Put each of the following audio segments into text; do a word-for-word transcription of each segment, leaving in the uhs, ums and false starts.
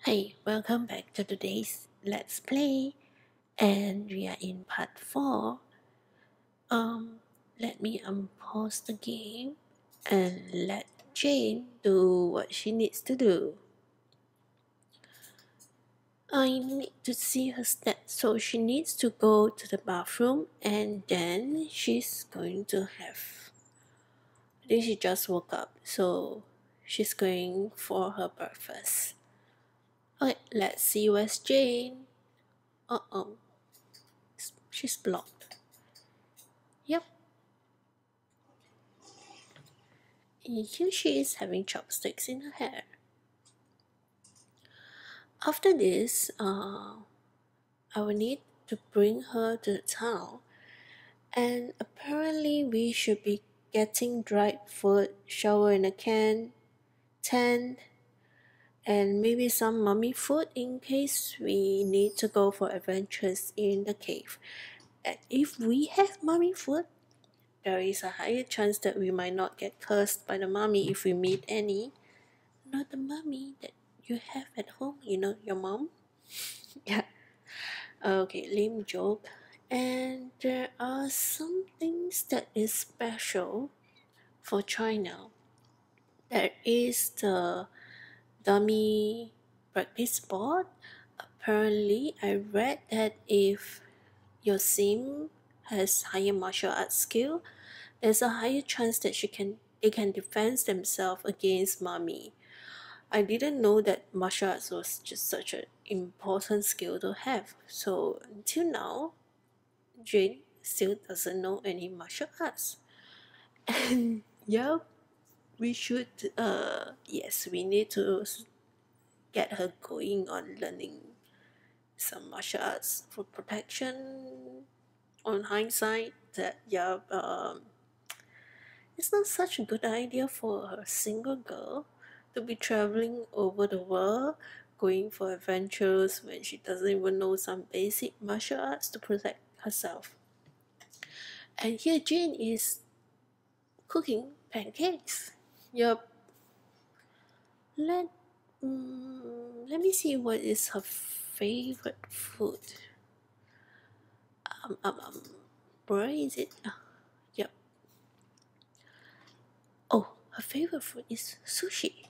Hey, welcome back to today's Let's Play, and we are in part four. Um, let me unpause the game and let Jane do what she needs to do. I need to see her stats, so she needs to go to the bathroom and then she's going to have. I think she just woke up, so she's going for her breakfast. Okay, let's see where's Jane. Uh oh. She's blocked. Yep. Here she is having chopsticks in her hair. After this, uh, I will need to bring her to the town. And apparently we should be getting dried food, shower in a can, tent, and maybe some mummy food in case we need to go for adventures in the cave. And if we have mummy food, there is a higher chance that we might not get cursed by the mummy if we meet any. Not the mummy that you have at home, you know, your mom. Yeah. Okay, lame joke. And there are some things that is special for China. There is the dummy practice board. Apparently, I read that if your sim has higher martial arts skill, there's a higher chance that she can they can defend themselves against mommy. I didn't know that martial arts was just such an important skill to have. So until now, Jane still doesn't know any martial arts. And yeah, we should, uh, yes, we need to get her going on learning some martial arts for protection. On hindsight, that yeah, um, it's not such a good idea for a single girl to be traveling over the world, going for adventures when she doesn't even know some basic martial arts to protect herself. And here Jane is cooking pancakes. Yup. Let mm, let me see what is her favorite food. Um, um, um where is it? Uh, yep. Oh, her favorite food is sushi.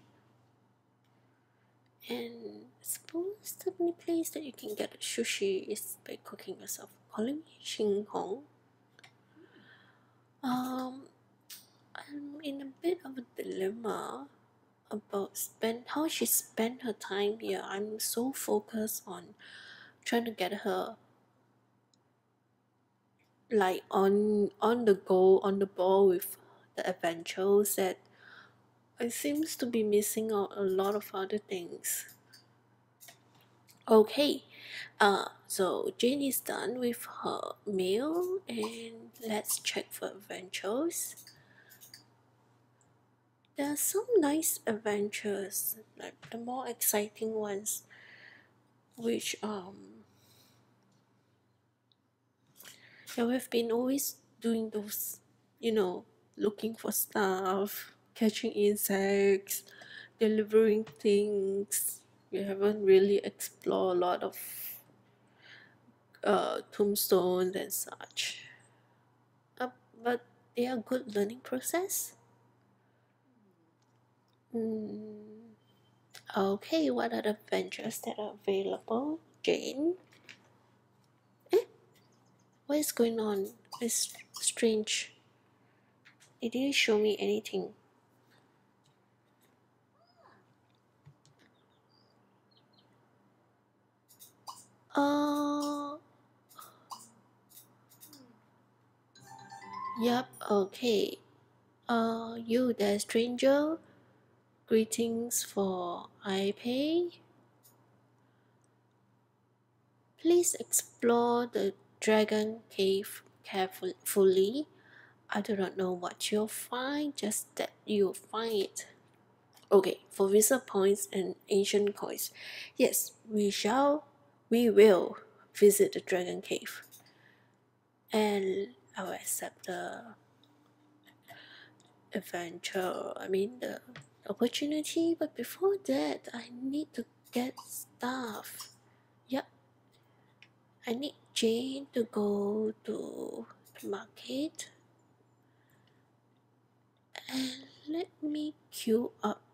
And I suppose the only place that you can get sushi is by cooking yourself. Calling me Xing Hong. Um, I'm in a bit of a dilemma about spend how she spent her time here. I'm so focused on trying to get her like on on the go, on the ball with the adventures that I seems to be missing out a lot of other things. Okay, uh, so Jane is done with her meal, and let's check for adventures. There are some nice adventures, like the more exciting ones, which um, yeah, we've been always doing those, you know, looking for stuff, catching insects, delivering things. We haven't really explored a lot of uh, tombstones and such. Uh, but they are good learning process. Mm, okay, what are the adventures that are available? Jane? Eh? What is going on? It's strange. It didn't show me anything. Uh, Yep, okay. Uh, you there, stranger? Greetings for iPay. Please explore the Dragon Cave carefully. I do not know what you'll find, just that you'll find it. Okay, for visa points and ancient coins. Yes, we shall, we will visit the Dragon Cave. And I will accept the adventure, I mean the opportunity, but before that, I need to get stuff. Yep. I need Jane to go to the market. And let me queue up.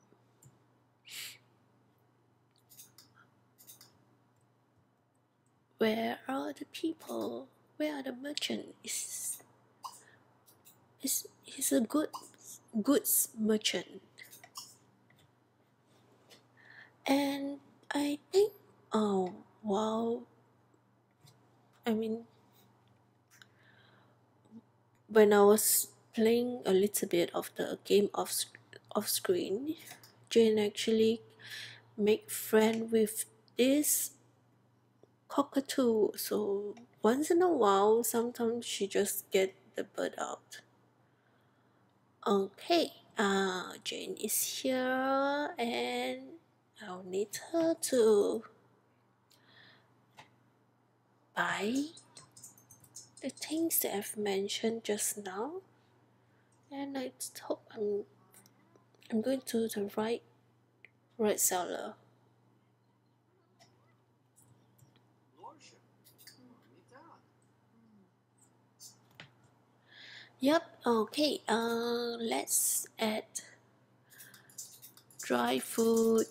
Where are the people? Where are the merchants? Is he's a good goods merchant. And I think, oh wow, I mean, when I was playing a little bit of the game off, off screen, Jane actually make friend with this cockatoo. So once in a while, sometimes she just get the bird out. Okay, uh, Jane is here and I'll need her to buy the things that I've mentioned just now. And I hope I'm, I'm going to the right, right seller. Yep, okay, uh, let's add dry food.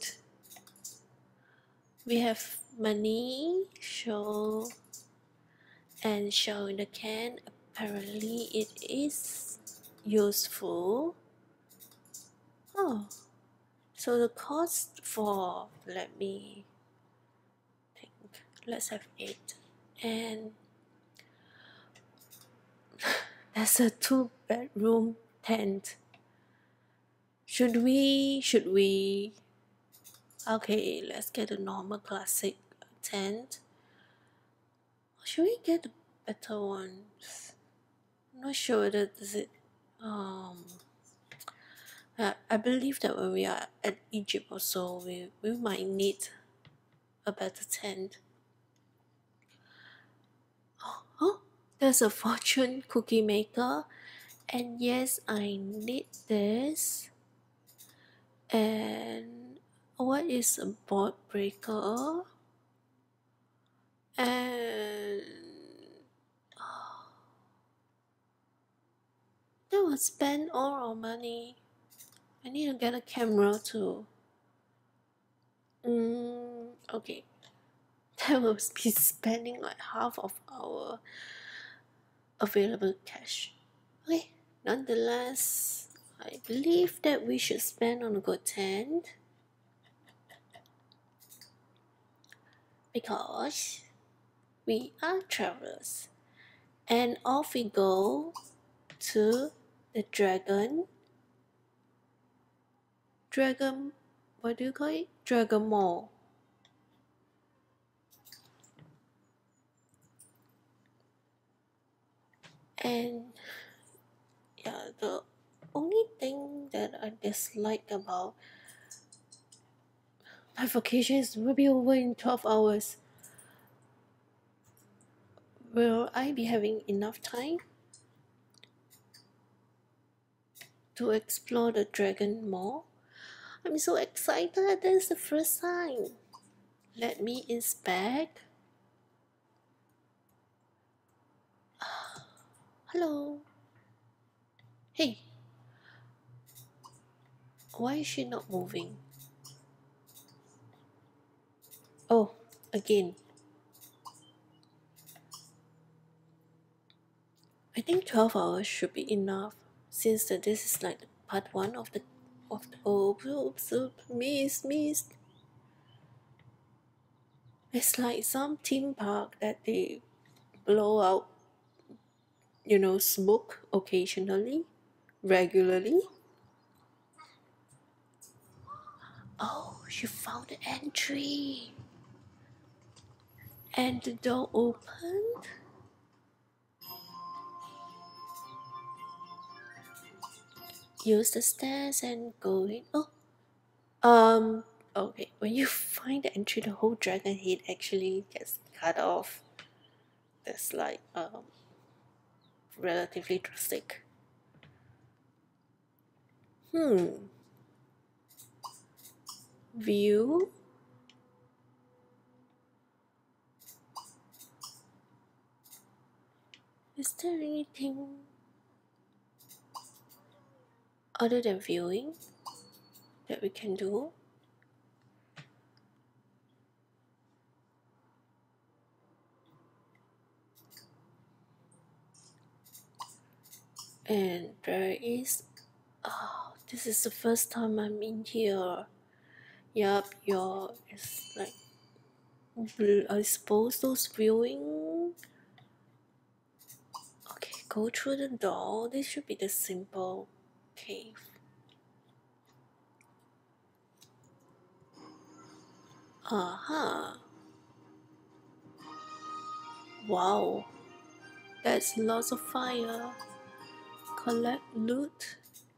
We have money, show, and show in the can. Apparently it is useful. Oh, so the cost for, let me think, let's have eight. And that's a two bedroom tent. Should we, should we, okay, let's get a normal classic tent. Should we get the better ones? I'm not sure whether does it, um, I, I believe that when we are at Egypt or so, we, we might need a better tent. Oh, oh, there's a fortune cookie maker. And yes, I need this. And what is a board breaker? And oh, that will spend all our money. I need to get a camera too. Mm, okay. That will be spending like half of our available cash. Okay, nonetheless, I believe that we should spend on a good tent because we are travelers. And off we go to the dragon. Dragon, what do you call it? Dragon Mall. And yeah, the only thing that I dislike about my vacation is will be over in twelve hours. Will I be having enough time to explore the Dragon Mall? I'm so excited. This is the first time. Let me inspect. Hello. Hey. Why is she not moving? Oh, again. I think twelve hours should be enough since that this is like part one of the of the oops, oops, oops, missed, missed. It's like some theme park that they blow out, you know, smoke occasionally, regularly. Oh, she found the entry. And the door opened. Use the stairs and go in. Oh, um, okay. When you find the entry, the whole dragon head actually gets cut off. That's like um relatively drastic. Hmm. View. Is there anything other than viewing that we can do? And there is, oh, this is the first time I'm in here. Yup, your it's like, I suppose those viewing. Okay, go through the door. This should be the simple cave. Aha. Wow. That's lots of fire. Collect loot.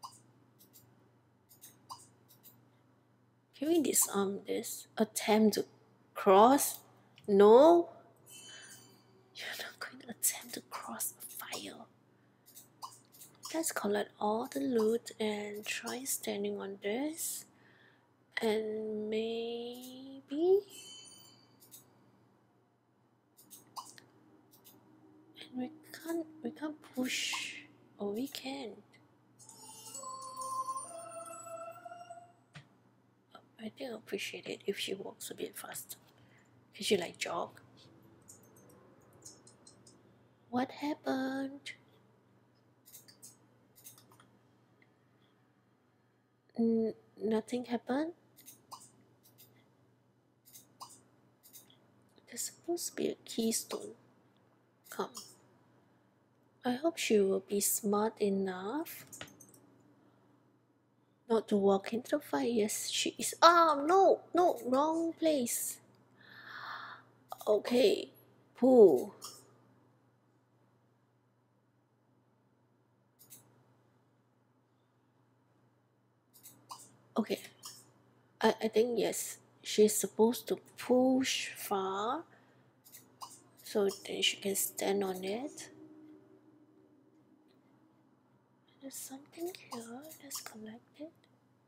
Can we disarm this? Attempt to cross? No. You're not going to attempt to cross the fire. Let's collect all the loot and try standing on this. And maybe... And we can't, we can't push. Or we can. I think I'll appreciate it if she walks a bit faster. Can she like jog? What happened? N nothing happened? There's supposed to be a keystone. Come. I hope she will be smart enough not to walk into the fire. Yes, she is. Oh, no, no, wrong place. Okay, pool. Okay, I, I think yes, she's supposed to push far so then she can stand on it. There's something here. Let's collect it.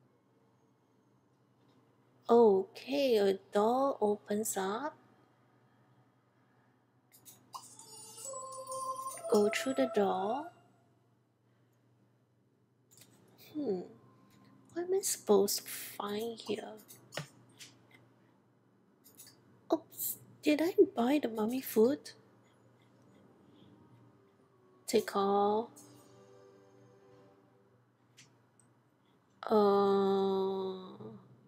Okay, a door opens up. Go through the door. Hmm. What am I supposed to find here? Oops. Did I buy the mummy food? Take all. Uh,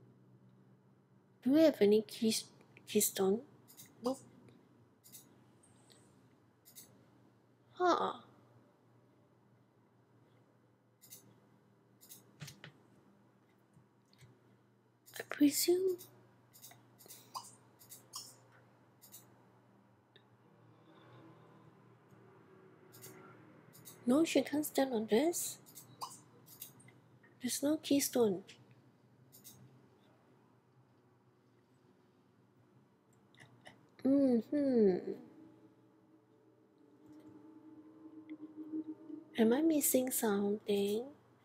do we have any keys, keystone? Nope. Huh. I presume. No, she can't stand on this. There's no keystone. Mm-hmm. Am I missing something?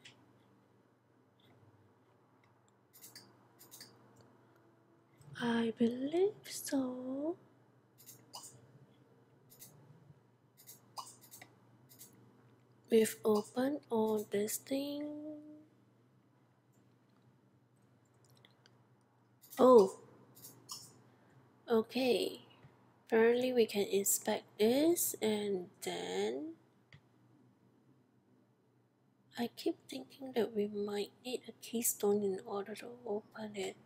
I believe so. We've opened all this thing. Oh. Okay. Apparently we can inspect this and then I keep thinking that we might need a keystone in order to open it.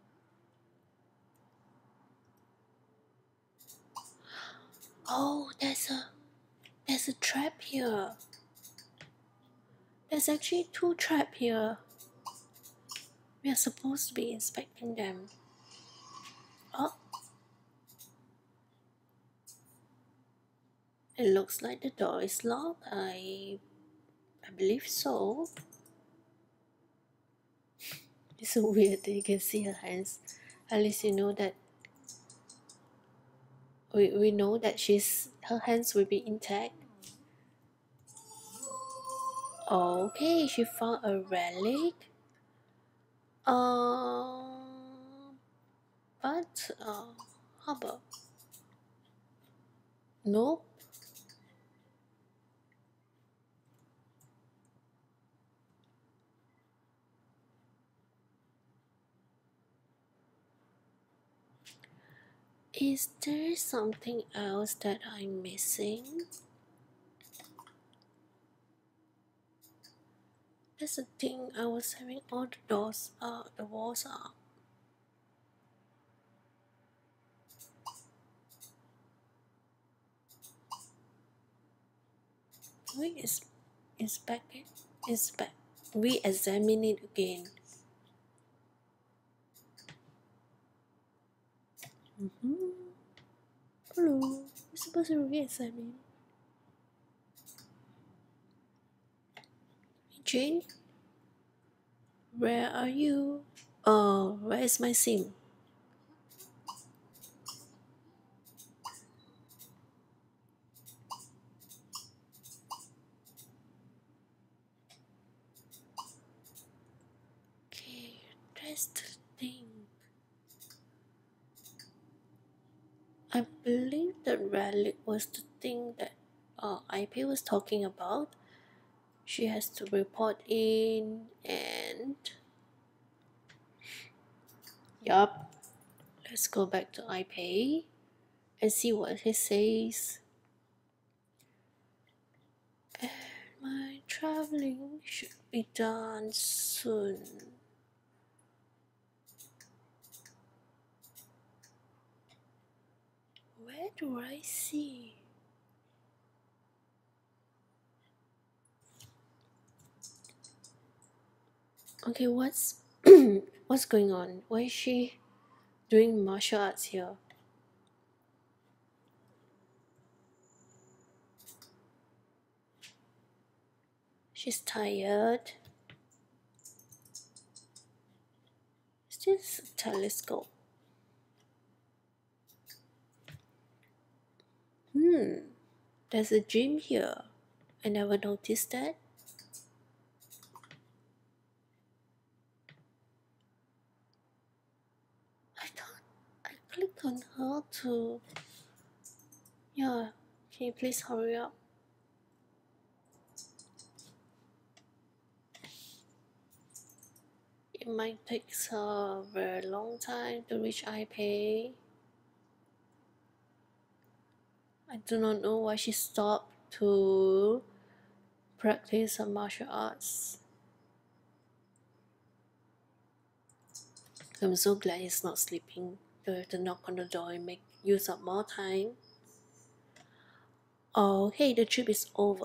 Oh, there's a there's a trap here. There's actually two traps here. We are supposed to be inspecting them. Oh. It looks like the door is locked. I I believe so. It's so weird that you can see her hands. At least you know that we, we know that she's her hands will be intact. Okay, she found a relic. Uh, but uh, how about? Nope. Is there something else that I'm missing? That's the thing, I was having all the doors, uh, the walls up. We is inspect it, inspect, re-examine it again. Mm-hmm. Hello, you're supposed to re-examine. Jane, where are you? Oh, where is my sim? Okay, that's the thing. I believe the relic was the thing that uh, I P was talking about. She has to report in and yup. Let's go back to I P and see what he says. And my traveling should be done soon. Where do I see? Okay, what's what's going on? Why is she doing martial arts here? She's tired. Is this a telescope? Hmm, there's a gym here. I never noticed that. I thought I clicked on her to. Yeah, can you please hurry up? It might take a very long time to reach I P. I do not know why she stopped to practice some martial arts. I'm so glad he's not sleeping. To have to knock on the door and make use up more time. Oh, hey, the trip is over.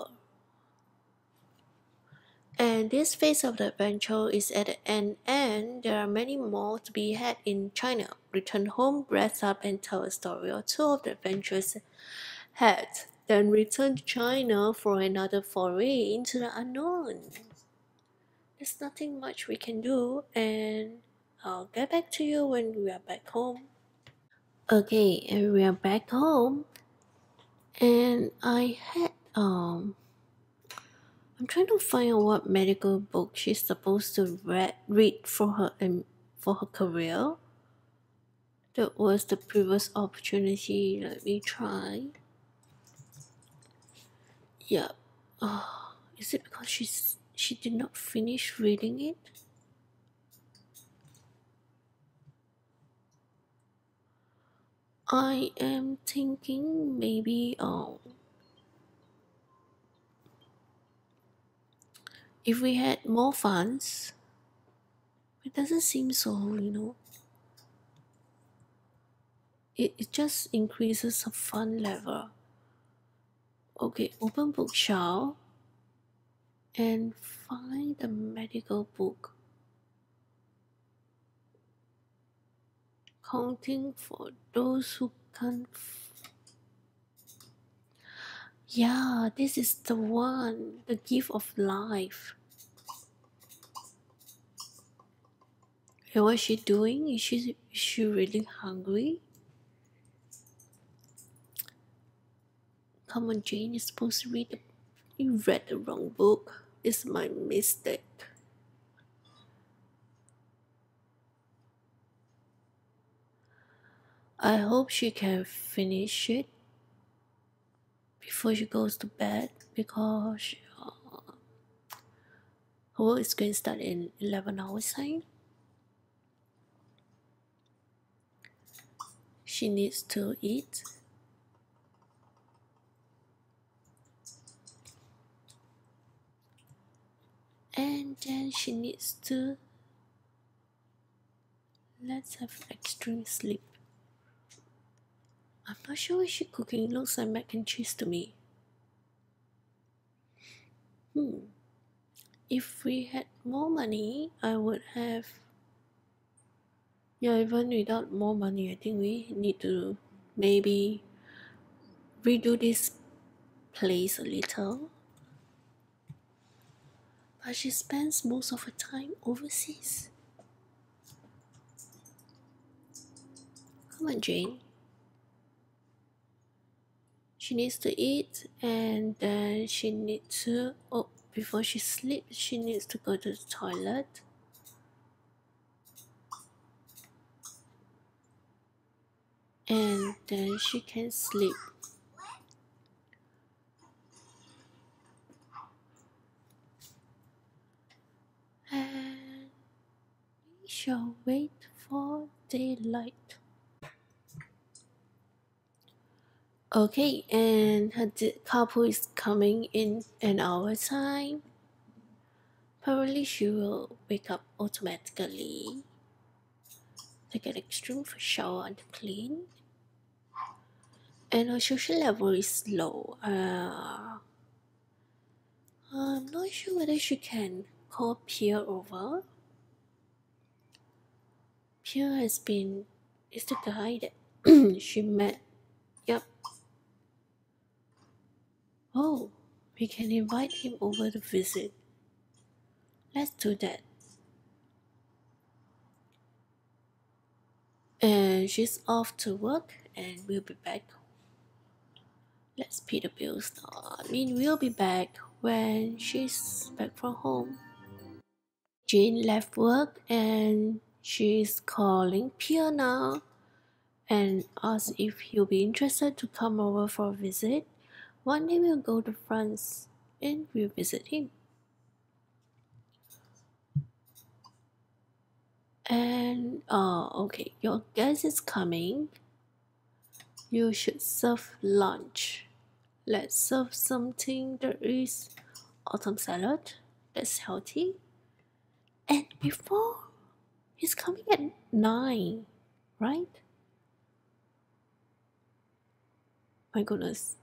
And this phase of the adventure is at the end, and there are many more to be had in China. Return home, rest up, and tell a story or two of the adventures had. Then return to China for another foray into the unknown. There's nothing much we can do, and I'll get back to you when we are back home. Okay, and we are back home, and I had um I'm trying to find out what medical book she's supposed to read, read for her um, for her career. That was the previous opportunity. Let me try. Yeah. Uh, is it because she's she did not finish reading it? I am thinking maybe um if we had more funds. It doesn't seem so, you know. It, it just increases the fun level. Okay, open bookshelf and find the medical book. Counting for those who can't. F- yeah, this is the one, the gift of life. And what's she doing? Is she, is she really hungry? Come on, Jane, you're supposed to read the. You read the wrong book. It's my mistake. I hope she can finish it before she goes to bed because uh, her work is going to start in eleven hours time. she needs to eat. And then she needs to let's have extreme sleep. I'm not sure what she's cooking. It looks like mac and cheese to me. Hmm. If we had more money, I would have. Yeah, even without more money, I think we need to maybe redo this place a little. But she spends most of her time overseas. Come on, Jane. She needs to eat, and then she needs to, oh, before she sleeps, she needs to go to the toilet. And then she can sleep. And we shall wait for daylight. Okay, and her couple is coming in an hour time. Probably she will wake up automatically. Take an extreme shower and clean. And her social level is low. Uh, I'm not sure whether she can call Pierre over. Pierre has been is the guy that she met. Yep. Oh, we can invite him over to visit. Let's do that. And she's off to work and we'll be back. Let's pay the bills now. I mean, we'll be back when she's back from home. Jane left work and she's calling Pierre now and asks if he'll be interested to come over for a visit. One day we'll go to France and we'll visit him. And, uh, okay, your guest is coming. You should serve lunch. Let's serve something that is autumn salad. That's healthy. And before, he's coming at nine, right? My goodness.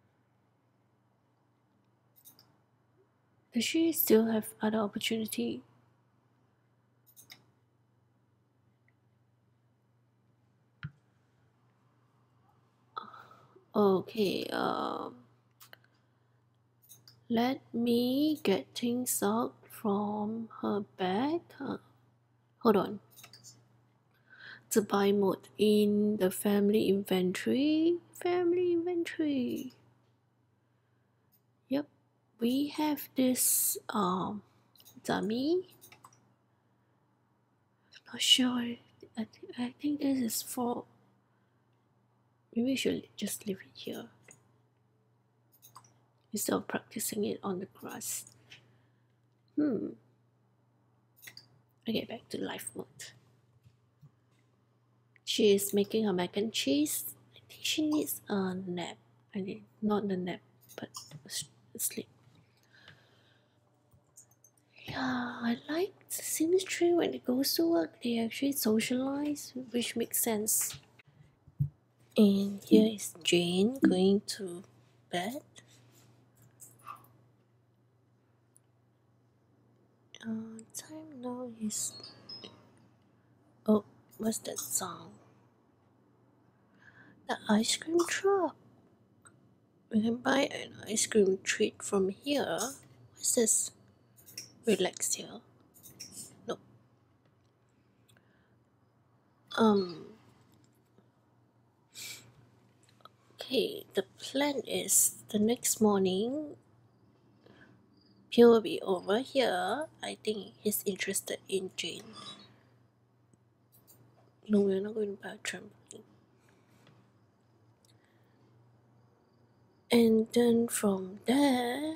Does she still have other opportunity? Okay, um, let me get things out from her bag. Uh, hold on. The buy mode in the family inventory. Family inventory. Yep, we have this um dummy. Not sure. I, th- I think this is for. Maybe we should just leave it here instead of practicing it on the grass. Hmm. Okay, back to life mode. She is making her mac and cheese. I think she needs a nap. I mean, not a nap, but a sleep. Yeah, I like the symmetry when it goes to work. They actually socialize, which makes sense. And here is Jane going to bed. Uh, time now is. Oh, what's that sound? The ice cream truck. We can buy an ice cream treat from here. What's this? Relax here. No. Um. Okay, the plan is the next morning. Pierre will be over here. I think he's interested in Jane. No, we're not going to buy a trampoline. And then from there,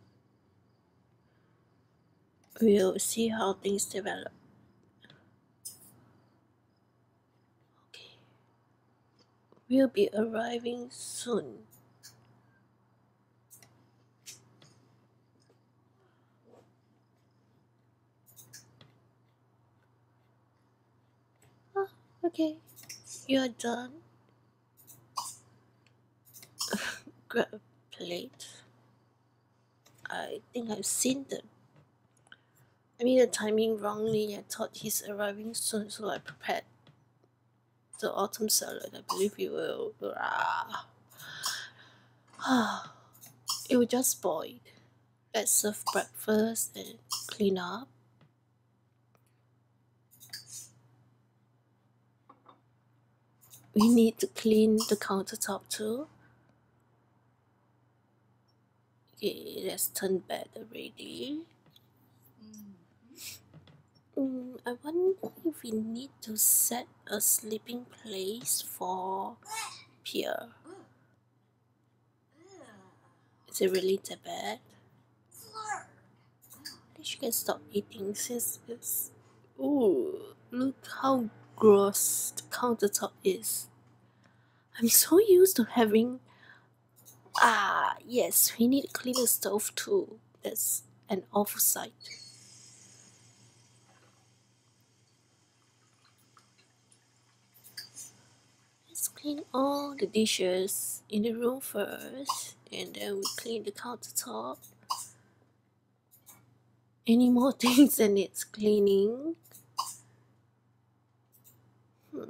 we'll see how things develop. Okay. will be arriving soon. Ah, okay, you're done. Grab a plate. I think I've seen them. I mean the timing wrongly. I thought he's arriving soon, so I prepared the autumn salad. I believe it will. Ah, it will just spoil. Let's serve breakfast and clean up. We need to clean the countertop too. Okay, let's turn bed already. Mm, I wonder if we need to set a sleeping place for Pierre. Is it really that bad? I think she can stop eating since it's... Ooh, look how gross the countertop is. I'm so used to having... Ah, yes, we need to clean the stove too. That's an oversight. Let's clean all the dishes in the room first, and then we clean the countertop. Any more things that needs cleaning? Hmm.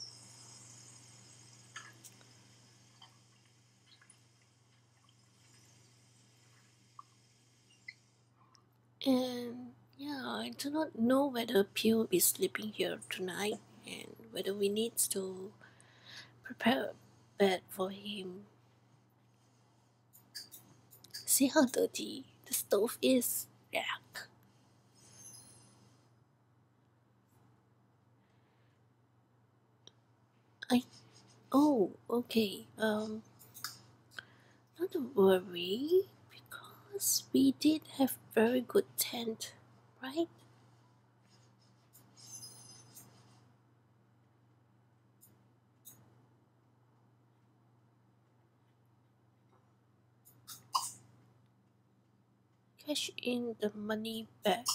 And yeah, I do not know whether Pio will be sleeping here tonight and whether we need to prepare a bed for him. See how dirty the stove is? Yuck. I oh okay. Um not to worry because we did have very good tent, right? Cash in the money back.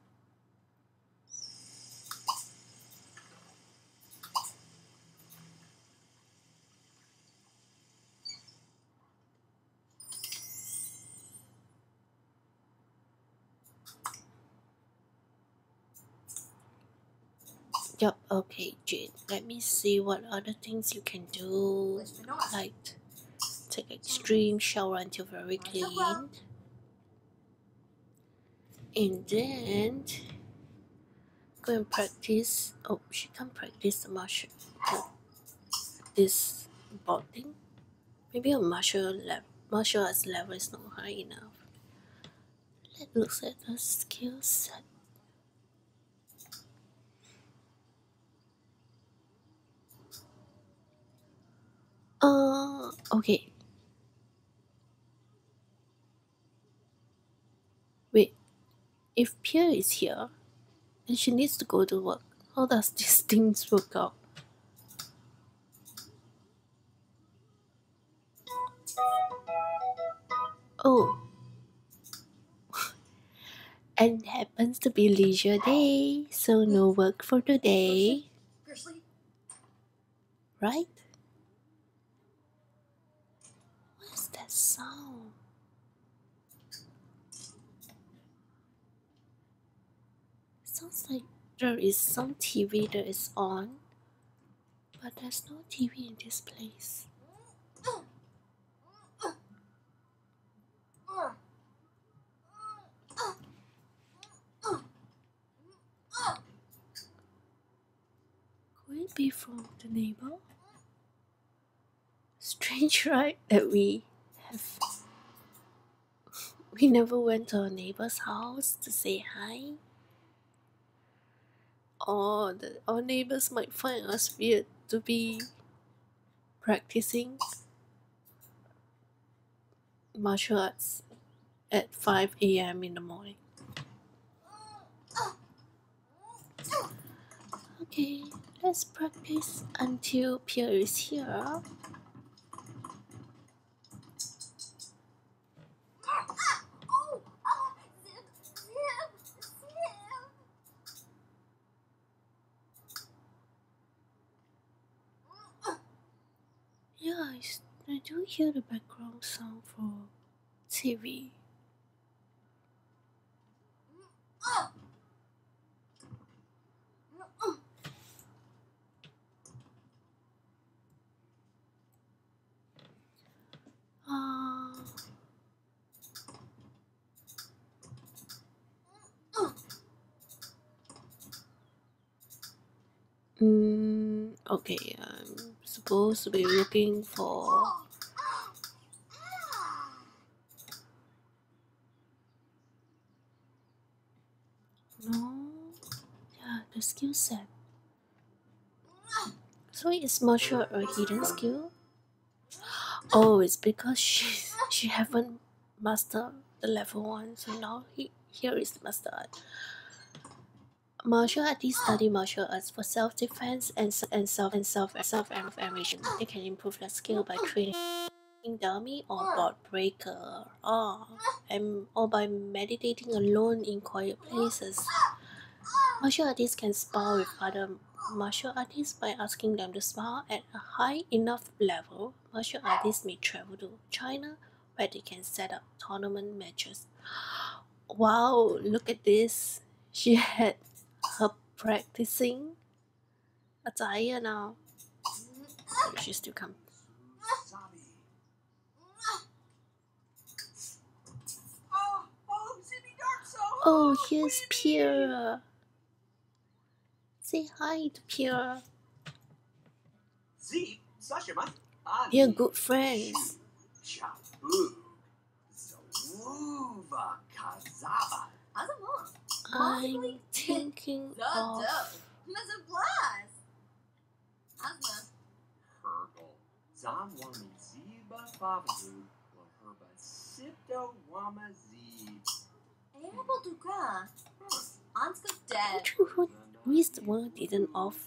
Yup, okay, Jane. Let me see what other things you can do. Like take extreme shower until very clean. And then go and practice. Oh, she can't practice the martial the, this board thing. Maybe a martial level martial arts level is not high enough. Let's look at the skill set. Uh okay. Wait. If Pierre is here and she needs to go to work, how does these things work out? Oh, and happens to be leisure day, so no work for today. Right? What's that sound? Sounds like there is some T V that is on, but there's no T V in this place. Could it be from the neighbor? Strange, right? That we have. We never went to our neighbor's house to say hi. Or the, our neighbors might find us weird to be practicing martial arts at five a m in the morning. Okay, Let's practice until Pierre is here. Yeah, I, I do hear the background sound for T V. Uh, mm, okay, I'm supposed to be looking for. No, yeah, the skill set. So is martial a hidden skill? Oh, it's because she she haven't mastered the level one, so now he, here is the master art. Martial artists study martial arts for self-defense and and self and self self affirmation. They can improve their skill by training dummy or board breaker, or and or by meditating alone in quiet places. Martial artists can spar with other martial artists by asking them to spar at a high enough level. Martial artists may travel to China where they can set up tournament matches. Wow, look at this. She had her practicing a tire now. She still come. Oh, here's Pierre. Say hi to Pierre. They're good friends. I'm thinking of who, who is the one who didn't off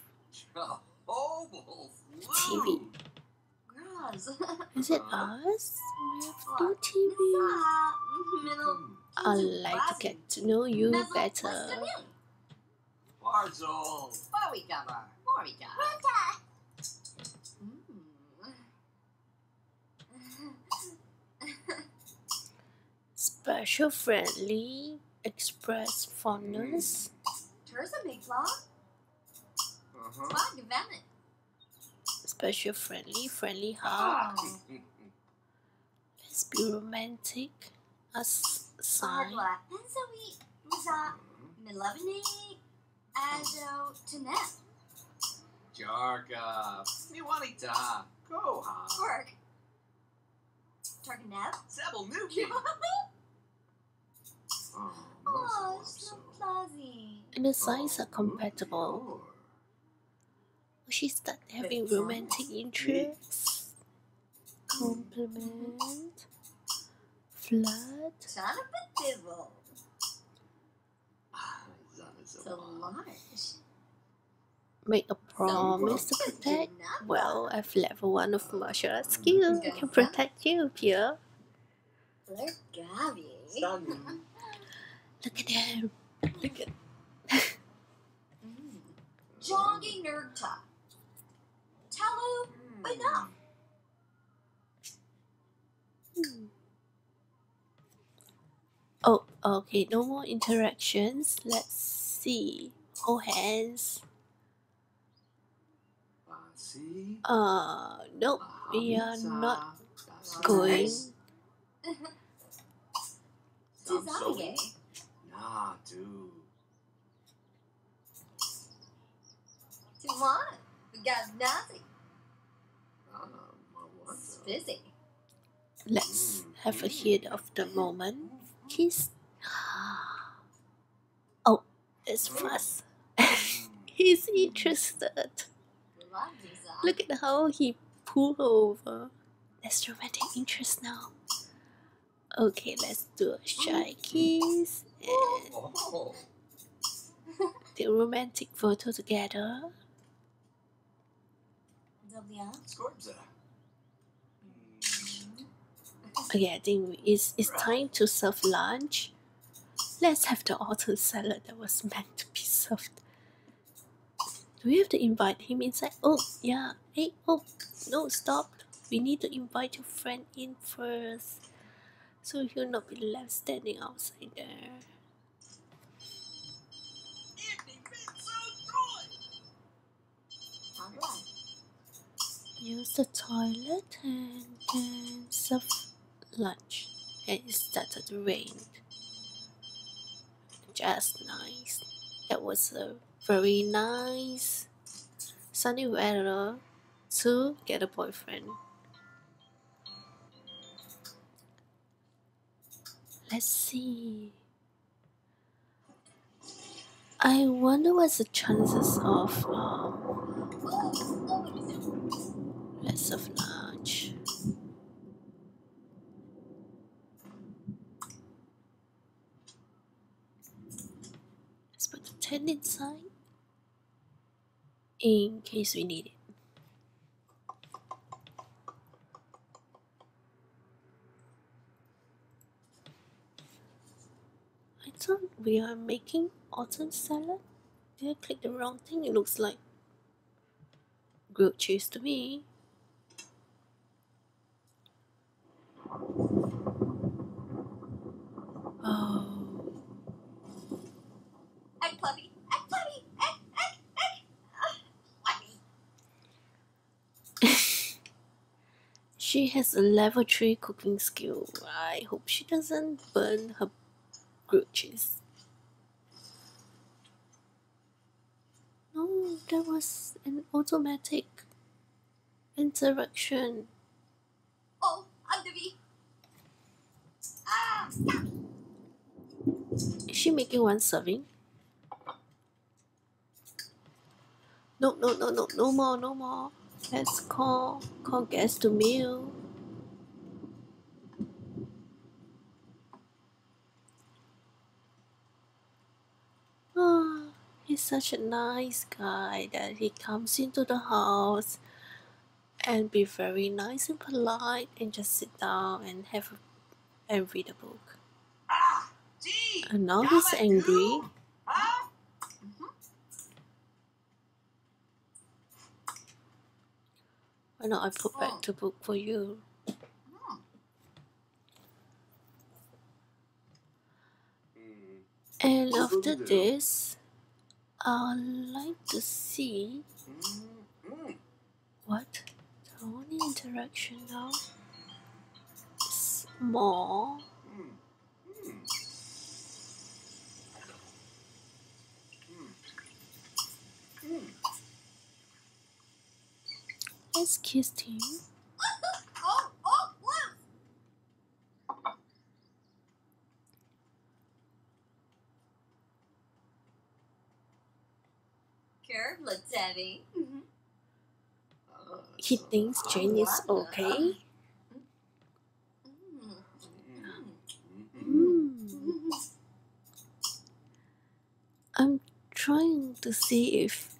T V? Is it us? We have no T V. I'd like to get to know you better. Special friendly, express fondness. Special friendly, friendly heart. Let's be romantic. A sign. Jarka, Miwanita, Koha. Work. Targanev? Sebel Nuki. Oh, so fuzzy. And the signs are compatible. She start having romantic interests. Compliment. Flirt. Son of a devil. So large. Make a promise to protect. Well, I've level one of martial arts skill. I can protect you, Pierre. They're Gabby. Look at them. Look at. Jogging Nerdta. Talu, enough. Hmm. Oh, okay. No more interactions. Let's see. Hold hands. Uh, nope. We are not going. Tizage. Nah, dude. Tijuana. We got nothing. It's busy. Let's have a hit of the moment. Kiss. Oh, it's fast. He's interested. Look at how he pulled over. That's romantic interest now. Okay, let's do a shy kiss and the romantic photo together. Dobia. Skorbza. Okay, I think it's, it's time to serve lunch. Let's have the autumn salad that was meant to be served. Do we have to invite him inside? Oh, yeah. Hey, oh, no, stop. We need to invite your friend in first, so he'll not be left standing outside there. Alright. Use the toilet and then serve lunch. And it started to rain. Just nice. That was a very nice sunny weather to get a boyfriend. Let's see. I wonder what's the chances of um, less of lunch. Let's put the tent inside in case we need it. I thought we are making autumn salad. Did I click the wrong thing? It looks like grilled cheese to me. Oh. Egg puppy. Egg puppy. Egg, egg, egg. Ah, puppy. She has a level three cooking skill. I hope she doesn't burn her grilled cheese. No, that was an automatic interaction. Oh, I'm Debbie. Ah, yeah. Is she making one serving? No, no, no, no, no more, no more. Let's call, call guests to meal. Ah, he's such a nice guy that he comes into the house and be very nice and polite and just sit down and have a, and read a book. Ah, gee. And now he's angry. Huh? Why not I put back the book for you? And after this, I'd like to see Mm-hmm. what the only interaction now is more. Let's kiss him. Oh, oh, loose. Careful, Debbie. He thinks Jane is okay. Hmm. I'm trying to see if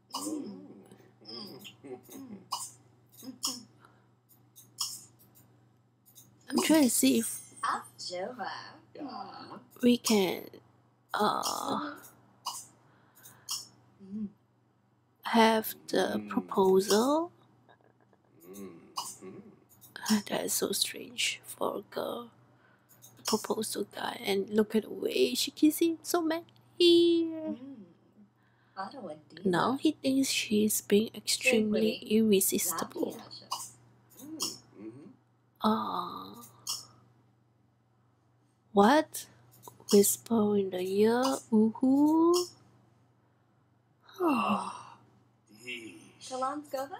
I'm trying to see if Ah, Jova. Yeah. we can uh have the proposal. That is so strange for a girl to propose to a guy and look at the way she kissing so mad here. Now he thinks she's being extremely irresistible. Ah, uh, what? Whisper in the ear, ooh. Oh. Shalom Skova?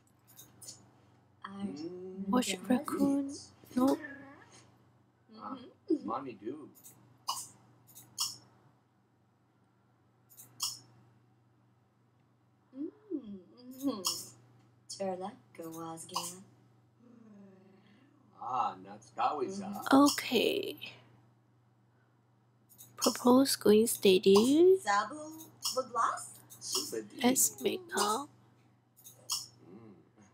Watch raccoon. Nope. Mommy do. Turla, Gawazgan. Ah, Natskawiza. Okay. Propose going steady. Zabu Baglas? Let's make up.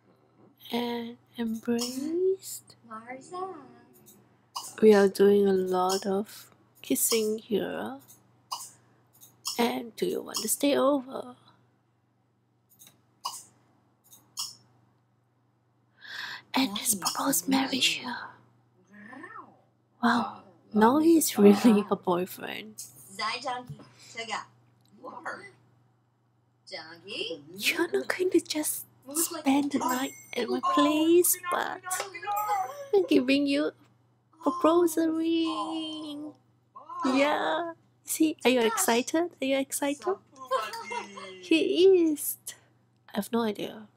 and embraced. Marza. We are doing a lot of kissing here. And do you want to stay over? And his proposed marriage here. Wow, now he's really a boyfriend. Zai Junkie. Taga. Lark. Junkie. You're not going to just Moves like spend the night at my place, but I'm giving you a proposal ring. Yeah. See, are you excited? Are you excited? He is. I have no idea.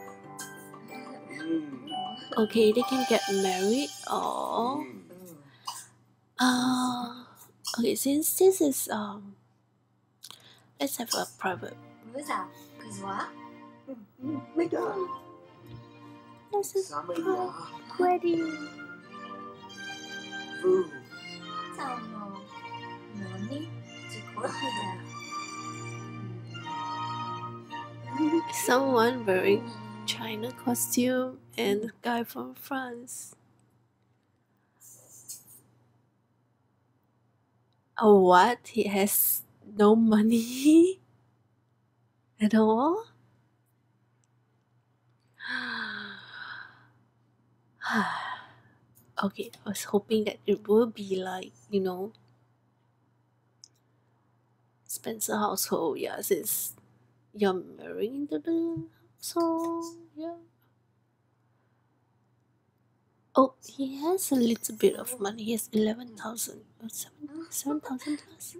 Okay, they can get married or uh okay, since this is um let's have a private Musa. Kuzwa. let's have Sama a ya. wedding. Fu. Tamo. Nani. Tukorida. Someone wearing China costume and a guy from France. Oh, what? He has no money at all? Okay, I was hoping that it will be like, you know, Spencer household, yeah, since you're marrying into the household, yeah. Oh, he has a little bit of money. He has eleven thousand or seven thousand plus.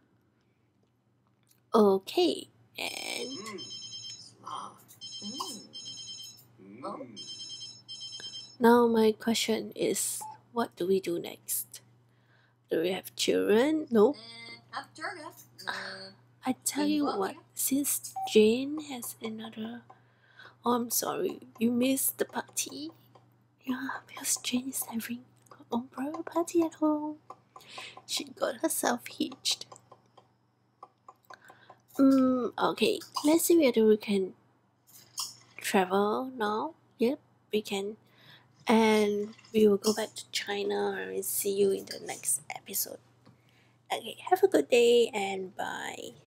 Okay, and Mm. Smart. Mm. Mm. now my question is, what do we do next? Do we have children? No. Up Durga. I tell you what, since Jane has another... Oh, I'm sorry, you missed the party. Yeah, because Jane is having her own private party at home. She got herself hitched. Mm, okay, let's see whether we can travel now. Yep, we can. And we will go back to China and see you in the next episode. Okay, have a good day and bye.